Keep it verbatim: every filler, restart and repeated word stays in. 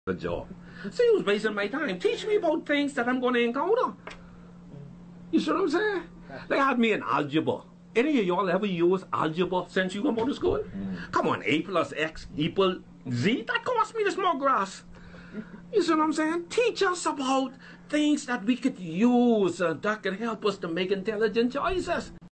a job. So he was wasting my time. Teach me about things that I'm going to encounter. You see what I'm saying? They had me in algebra. Any of y'all ever use algebra since you come out of school? Mm. Come on, A plus X equal Z? That cost me the small grass. You see what I'm saying? Teach us about things that we could use uh, that could help us to make intelligent choices.